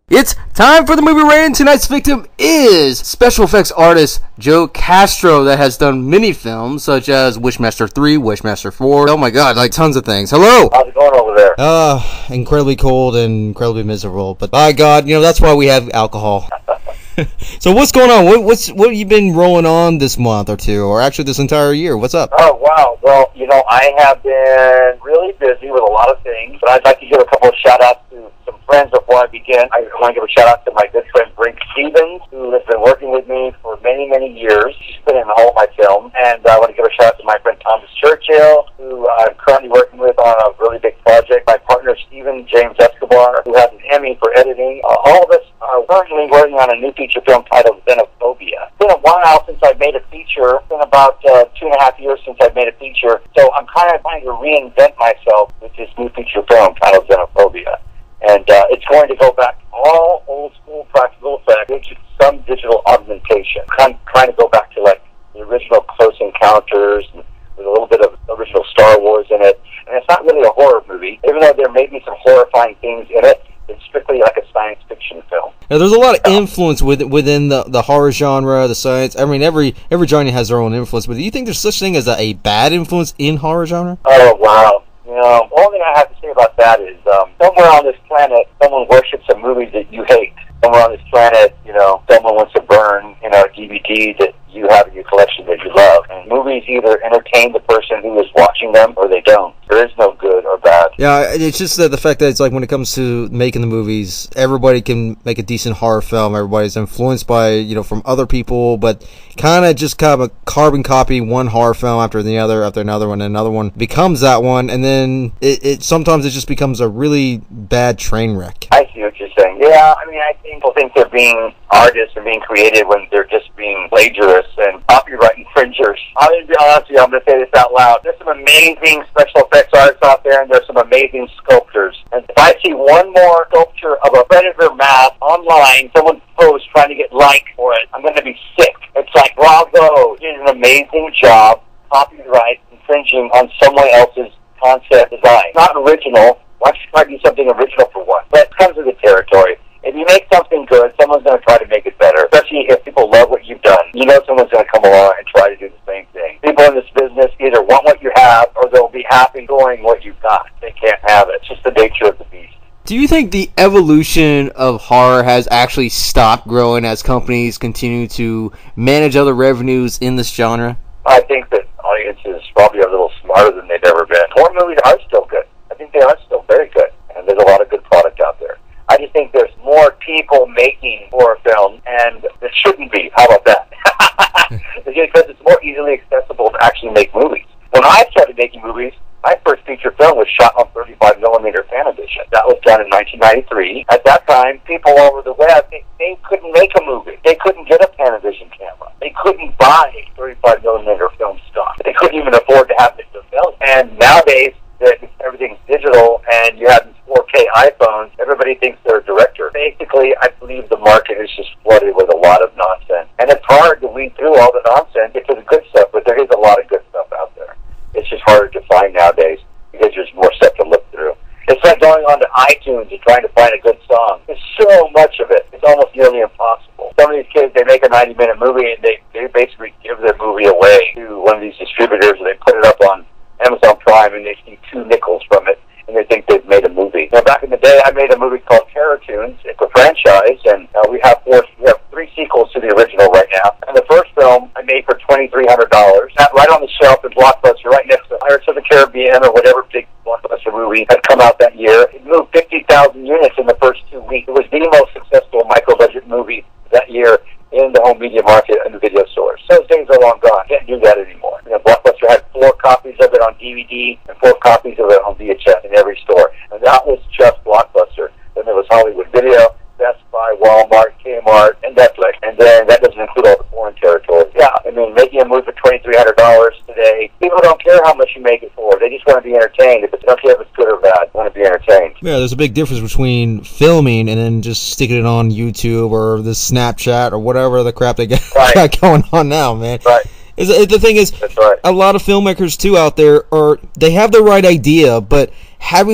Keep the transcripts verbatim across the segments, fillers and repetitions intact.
It's time for the movie rating. Tonight's victim is special effects artist Joe Castro that has done many films such as Wishmaster three, Wishmaster four. Oh my god, like tons of things. Hello! How's it going over there? Uh, incredibly cold and incredibly miserable. But by God, you know, that's why we have alcohol. So what's going on? What, what's what have you been rolling on this month or two, or actually this entire year? What's up? Oh, wow. Well, you know, I have been really busy with a lot of things, but I'd like to give a couple of shout-outs to some friends before I begin. I want to give a shout-out to my good friend Brink Stevens, who has been working with me for many, many years. She's been in all of my films. And I want to give a shout-out to my friend Thomas Churchill, who I'm currently working with on a really big project. My partner, Stephen James Escobar, who has an Emmy for editing. Uh, all of us are currently working on a new feature film titled Xenophobia. It's been a while since I've made a feature. It's been about uh, two and a half years since I've made a feature. So I'm kind of trying to reinvent myself with this new feature film titled Xenophobia. And uh, it's going to go back to all old school practical effects with some digital augmentation. I'm trying to go back to like the original Close Encounters and with a little bit of original Star Wars in it. And it's not really a horror movie, even though there may be some horrifying things in it. It's strictly like a science fiction film. Now, there's a lot of influence within within the, the horror genre, the science. I mean, every every genre has their own influence. But do you think there's such thing as a, a bad influence in horror genre? Oh, wow. You know, the only thing I have to say about that is um, somewhere on this planet, someone worships a movie that you hate. Somewhere on this planet, you know, someone wants to burn, you know, a D V D that you have in your collection that you love. And movies either entertain the person who is watching them or they don't. There is no good or bad. Yeah, it's just that the fact that it's like when it comes to making the movies, everybody can make a decent horror film. Everybody's influenced by, you know, from other people, but kind of just kind of a carbon copy one horror film after the other, after another one, and another one becomes that one, and then it, it sometimes it just becomes a really bad train wreck. I see what you're saying. Yeah, I mean, I think people think they're being artists and being creative when they're just being plagiarists and copyright infringers. I'm going to be honest with you, I'm going to say this out loud. There's some amazing special effects artists out there, and there's some amazing sculptors. And if I see one more sculpture of a predator mask online, someone posts trying to get likes for it, I'm going to be sick. It's like, bravo, you did an amazing job copyright infringing on someone else's concept design. It's not original. Why don't you try to do something original for once? That comes with the territory. If you make something good, someone's going to try to make it better, especially if people love what you've done. You know someone's going to come along and try to do the same thing. People in this business either want what you have or they'll be happy doing what you've got. They can't have it. It's just the nature of the beast. Do you think the evolution of horror has actually stopped growing as companies continue to manage other revenues in this genre? I think that audiences probably are a little smarter than they've ever been. Horror movies are still good. I think they are still very good, and there's a lot of good product out there. I just think there's more people making horror films, and it shouldn't be. How about that? Because it's more easily accessible to actually make movies. When I started making movies, my first feature film was shot on thirty-five millimeter Panavision. That was done in nineteen ninety-three. At that time, people all over the web, they, they couldn't make a movie. They couldn't get a Panavision camera. They couldn't buy thirty-five millimeter film stock. They couldn't even afford to have it developed. And nowadays, that everything's digital and you have these four K iPhones, everybody thinks they're a director. Basically, I believe the market is just flooded with a lot of nonsense. And it's hard to weed through all the nonsense, get to the good stuff, but there is a lot of good stuff out there. It's just harder to find nowadays because there's more stuff to look through. It's like going on to iTunes and trying to find a good song. There's so much of it. It's almost nearly impossible. Some of these kids, they make a ninety minute movie and they, they basically give their movie away to one of these distributors and they put it up on Amazon Prime and they see two nickels from it and they think they've made a movie. Now, back in the day, I made a movie called Terror Tunes. It's a franchise, and uh, we have four, we have three sequels to the original right now. And the first film I made for twenty-three hundred dollars. Sat right on the shelf in Blockbuster, right next to Pirates of the Caribbean or whatever big Blockbuster movie had come out that year. It moved fifty thousand units in the first two weeks. It was the most successful micro-budget movie that year in the home media market and the video stores. Those days are long gone. Can't do that anymore. You know, Blockbuster had four copies of it on D V D and four copies of it on V H S in every store. And that was just Blockbuster. Then there was Hollywood Video, Best Buy, Walmart, Kmart, and Netflix. And then that doesn't include all the foreign territories. Yeah, I mean, making a movie for twenty-three hundred dollars today, people don't care how much you make it for. They just want to be entertained. If it's, they don't care if it's good or bad, they want to be entertained. Yeah, there's a big difference between filming and then just sticking it on YouTube or the Snapchat or whatever the crap they got, right. got going on now, man. Right. Is, the thing is, That's right. a lot of filmmakers, too, out there, are they have the right idea, but having to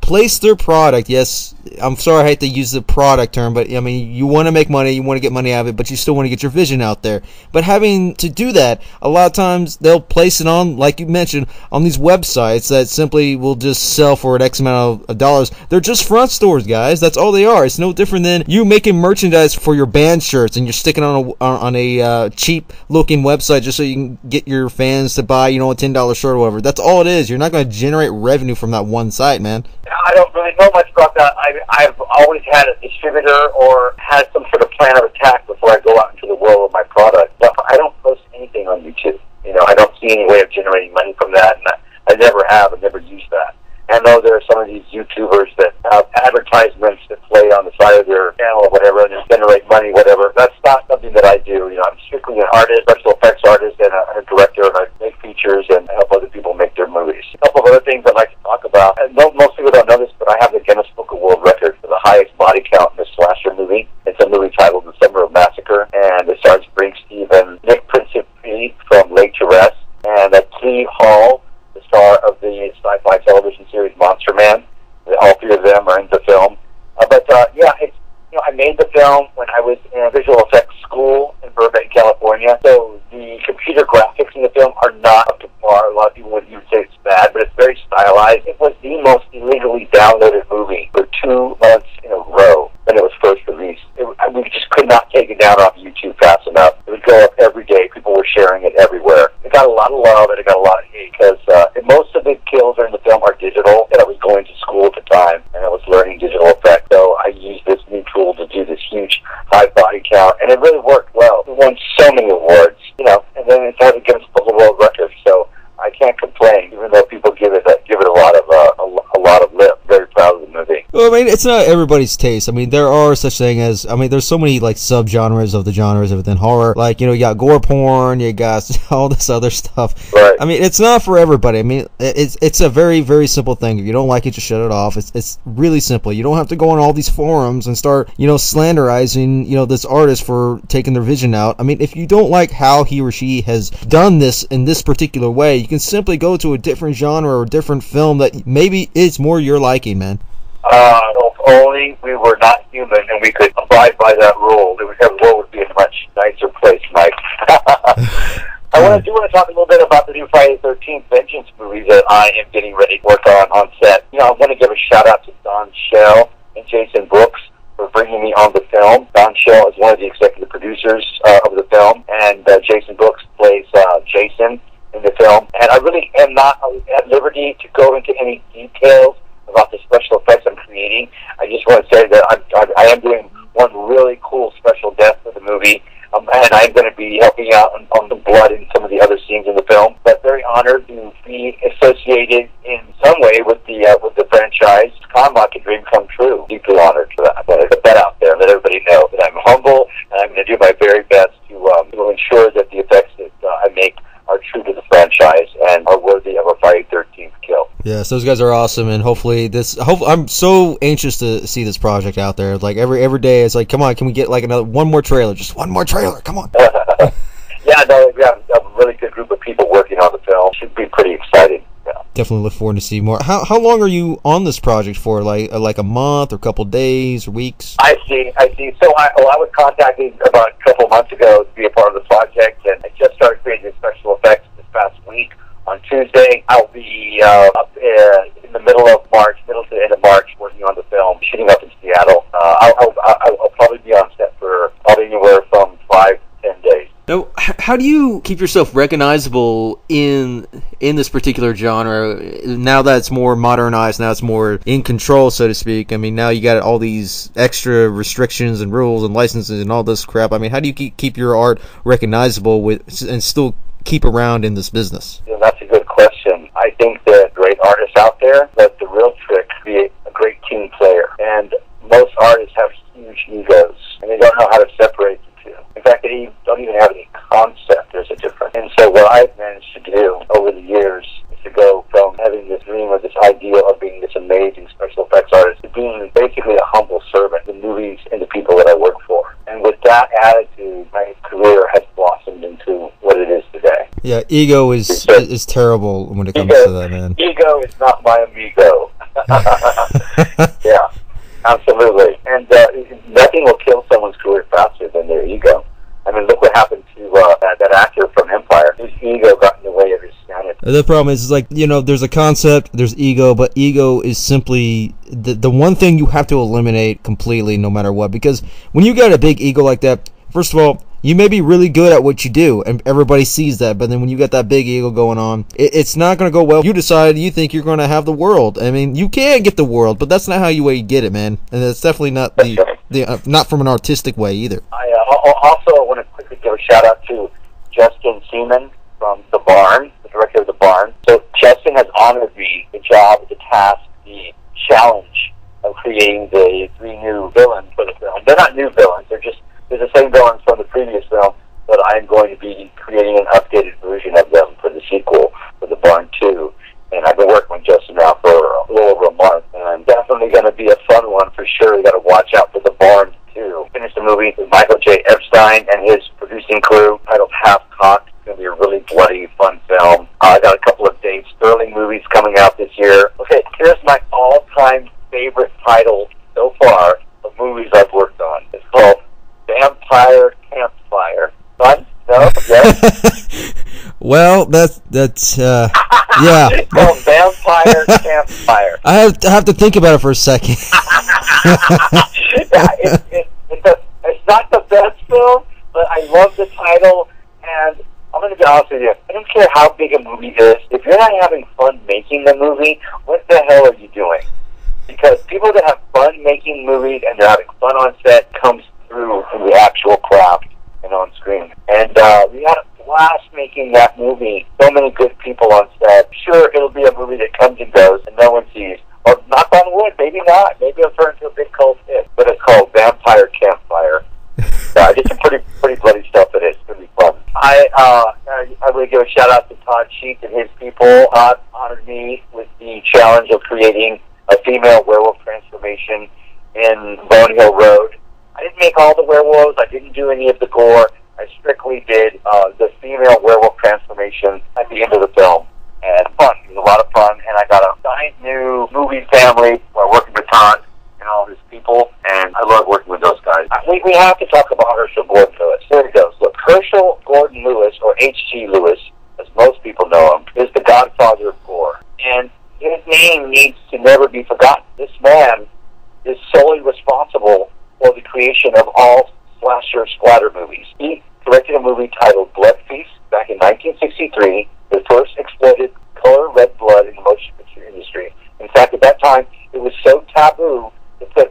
place their product. Yes, I'm sorry I hate to use the product term, but I mean, you want to make money, you want to get money out of it, but you still want to get your vision out there. But having to do that, a lot of times they'll place it on, like you mentioned, on these websites that simply will just sell for an X amount of, of dollars. They're just front stores, guys. That's all they are. It's no different than you making merchandise for your band shirts and you're sticking on a on a uh, cheap looking website just so you can get your fans to buy, you know, a ten dollar shirt or whatever. That's all it is. You're not going to generate revenue from that one site, man. I don't really know much about that. I, I've always had a distributor or had some sort of plan of attack before I go out into the world with my product. But I don't post anything on YouTube. You know, I don't see any way of generating money from that, and I, I never have. I've never used that. I know there are some of these YouTubers that have advertisements that play on the side of their channel or whatever and just generate money, whatever. That's not something that I do. You know, I'm strictly an artist, special effects artist, and a, a director, and I make features and help other people make their movies. A couple of other things I'd like to talk about. And no, most people don't know this, but I have the Guinness Book of World Record for the highest body count in a slasher movie. It's a movie titled The Summer of Massacre, and it stars Brink Steven, Nick Principe from Lake to Rest, and uh, Key Hall, the star of the sci-fi television series Monster Man. All three of them are in the film. Uh, but, uh, yeah, it's, you know, I made the film when I was in a visual effects school in Burbank, California. So the computer graphics in the film are not up to par. A lot of people would even say it's bad, but it's very stylized. It was the most illegally downloaded movie for two months in a row when it was first released. It, I mean, we just could not take it down off YouTube fast enough. It would go up every day. People were sharing it everywhere. It got a lot of love, and it got a lot of hate, because uh, most of the kills in the film are digital, and I was going to school at the time, and I was learning digital effects, so I used this new tool to do this huge high body count, and it really worked well. It won so many awards, you know, and then it had a Guinness Book of World Record, so I can't complain, even though people give it a, give it a lot of uh, a, a lot of lip. Very proud of the movie. Well, I mean, it's not everybody's taste. I mean, there are such thing as, I mean, there's so many, like, subgenres of the genres within horror. Like, you know, you got gore porn, you got all this other stuff. Right. I mean, it's not for everybody. I mean, it's it's a very, very simple thing. If you don't like it, just shut it off. It's it's really simple. You don't have to go on all these forums and start, you know, slanderizing, you know, this artist for taking their vision out. I mean, if you don't like how he or she has done this in this particular way, you can simply go to a different genre or different film that maybe is more your liking, man. Uh, if only we were not human and we could abide by that rule, the world would be a much nicer place, Mike. I want to do want to talk a little bit about the new Friday the thirteenth Vengeance movie that I am getting ready to work on on set. You know, I want to give a shout out to Don Shell and Jason Brooks for bringing me on the film. Don Shell is one of the executive producers uh, of the film, and uh, Jason Brooks plays uh, Jason in the film. And I really am not at liberty to go into any details about the special effects I'm creating. I just want to say that I'm, I, I am doing one really cool special death for the movie, um, and I'm going to be helping out on, on the blood in some of the other scenes in the film. But very honored to be associated in some way with the uh, with the franchise. It's kind of like a dream come true. Deeply honored for that. I want to put that out there and let everybody know that I'm humble, and I'm going to do my very best to, um, to ensure that the effects that uh, I make are true to the franchise and are worthy of a Friday thirteenth kill. Yes, those guys are awesome, and hopefully this. Hope, I'm so anxious to see this project out there. Like every every day, it's like, come on, can we get like another one more trailer? Just one more trailer, come on. Yeah, no, we have a really good group of people working on the film. Should be pretty exciting. Yeah. Definitely look forward to see more. How how long are you on this project for? Like uh, like a month or a couple days or weeks? I see, I see. So I, well, I was contacted about a couple months ago to be a part of the project, and I just started creating special effects this past week. On Tuesday, I'll be uh, up uh, in the middle of March, middle to the end of March, working on the film, shooting up in Seattle. Uh, I'll, I'll, I'll, I'll probably be on set for probably anywhere from five to ten days. Now, how do you keep yourself recognizable in in this particular genre? Now that it's more modernized, now it's more in control, so to speak. I mean, now you got all these extra restrictions and rules and licenses and all this crap. I mean, how do you keep keep your art recognizable with and still keep around in this business? Yeah, that's a good question. I think that great artists out there, but the real trick is to be a great team player. And most artists have huge egos, and they don't know how to separate the two. In fact, they don't even have any concept there's a difference. And so what I've managed to do over the years is to go from having this dream or this ideal of being this amazing special effects artist to being basically a humble servant to the movies and the people that I work for. And with that attitude, my career has blossomed into what it is today. Yeah, ego is is terrible when it comes ego, to that, man. Ego is not my amigo. And uh, nothing will kill someone's career faster than their ego. I mean, look what happened to uh, that, that actor from Empire. His ego got in the way of his standard. The problem is, is like, you know, there's a concept, there's ego, but ego is simply the, the one thing you have to eliminate completely no matter what. Because when you got a big ego like that, first of all, you may be really good at what you do, and everybody sees that, but then when you got that big ego going on, it, it's not going to go well. You decide you think you're going to have the world. I mean, you can get the world, but that's not how you way you get it, man. And it's definitely not the, the uh, not from an artistic way either. I uh, also want to quickly give a shout out to Justin Seaman from The Barn, the director of The Barn. So Justin has honored me the job, the task, the challenge of creating the three new villains for the film. They're not new villains, they're just they're the same villains from the previous film, but I'm going to be creating an updated version of them for the sequel, for The Barn two. And I've been working with Justin now for a little over a month, and definitely going to be a fun one for sure. You got to watch out for The Barn two. Finished the movie with Michael J. Epstein and his producing crew, titled Half Cocked. It's going to be a really bloody, fun film. Uh, I got a couple of dates, Sterling movies coming out this year. Okay, here's my all-time favorite title so far of movies I've worked on. It's called Vampire Campfire. Fun? No? Yes? Well, that's, that's, uh, yeah. It's called Vampire Campfire. I have, to, I have to think about it for a second. yeah, it, it, it's, a, it's not the best film, but I love the title, and I'm going to be honest with you. I don't care how big a movie is. If you're not having fun making the movie, what the hell are you doing? Because people that have fun making movies and they're having fun on set comes through in the actual craft and on screen. And uh, we had a blast making that movie. So many good people on set. Sure, it'll be a movie that comes and goes and no one sees. Or knock on wood, maybe not. Maybe it'll turn into a big cult hit. But it's called Vampire Campfire. uh, I did some pretty pretty bloody stuff in it. It's going to be fun. I uh, I really give a shout out to Todd Sheets and his people. Todd honored me with the challenge of creating a female werewolf transformation in Bone Hill Road. I didn't make all the werewolves. I didn't do any of the gore. I strictly did uh, the female werewolf transformation at the end of the film. And fun. It was a lot of fun. And I got a giant new movie family while working with Todd and all his people. And I love working with those guys. We, we have to talk about Herschel Gordon Lewis. Here it goes. Look, Herschel Gordon Lewis, or H G Lewis, as most people know him, is the godfather of gore. And his name needs to never be forgotten. This man is solely responsible for the creation of all slasher splatter movies. He directed a movie titled Blood Feast back in nineteen sixty-three, the first exploited color red blood in the motion picture industry. In fact, at that time, it was so taboo to put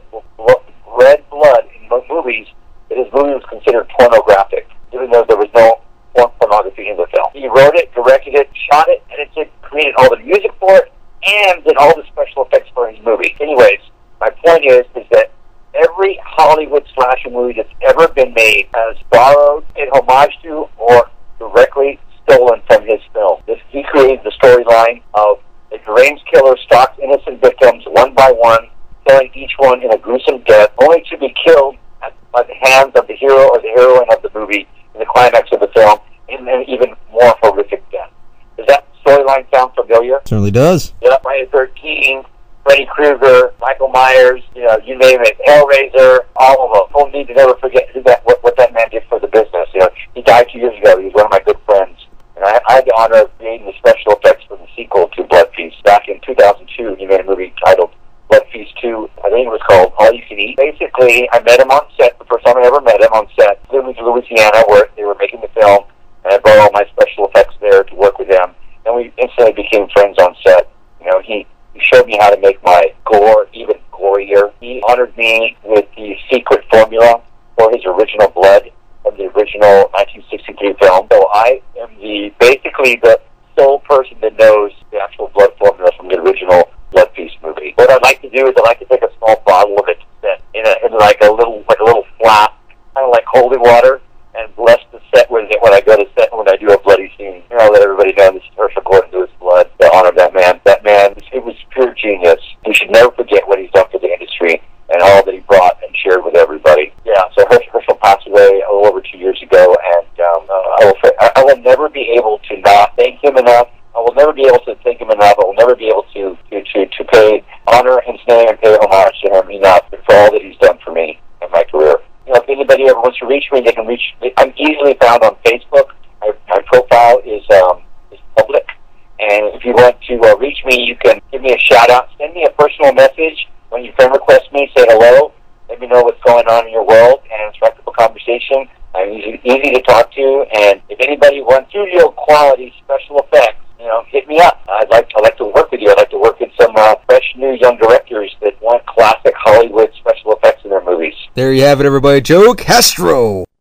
red blood in movies that his movie was considered pornographic, even though there was no pornography in the film. He wrote it, directed it, shot it, edited, created all the music for it, and did all the special effects for his movie. Anyways, my point is, is that every Hollywood slasher movie that's ever been made has borrowed, paid homage to, or directly stolen from his film. This, he created the storyline of a deranged killer stalks innocent victims one by one, killing each one in a gruesome death, only to be killed at, by the hands of the hero or the heroine of the movie in the climax of the film, in an even more horrific death. Does that storyline sound familiar? Certainly does. Yeah, Friday the thirteenth, Freddy Krueger, Michael Myers, you know, you name it, Hellraiser, all of them. People need to never forget who that, what, what that man did for the business. You know, he died two years ago. He was one of my good friends. And I, I had the honor of creating the special effects for the sequel to Blood Feast. Back in two thousand two, he made a movie titled Blood Feast two. I think it was called All You Can Eat. Basically, I met him on set, the first time I ever met him on set. Flew me to Louisiana where they were making the film, and I brought all my special effects there to work with him. And we instantly became friends on set. You know, he He showed me how to make my gore even gorier. He honored me with the secret formula for his original blood from the original nineteen sixty-three film. So I am the basically the sole person that knows the actual blood formula from the original Blood Feast movie. What I'd like to do is I'd like to take a small bottle of it in, a, in like a little like a little flask, kind of like holy water, and bless the set with it when I go to set and when I do a bloody scene. You know, I'll let everybody know this is Herschel Gordon Lewis blood to honor that man. That man, it was pure genius. You should never forget what he's done for the industry and all that he brought and shared with everybody. Yeah, so Herschel, Herschel passed away a little over two years ago, and um, uh, I, will, I will never be able to not thank him enough. I will never be able to thank him enough. I will never be able to, to, to, to pay honor his name and pay homage to him enough for all that he's done for me. anybody ever wants to reach me, they can reach me. I'm easily found on Facebook. My, my profile is um, is public. And if you want to uh, reach me, you can give me a shout-out. Send me a personal message. When you friend request me, say hello. Let me know what's going on in your world, and strike up a conversation. I'm easy, easy to talk to, and if anybody wants studio-quality special effects, you know, hit me up. I'd like, I'd like to work with you. I'd like to work with some uh, fresh, new, young directors that want classic Hollywood special effects in their movies. There you have it, everybody. Joe Castro.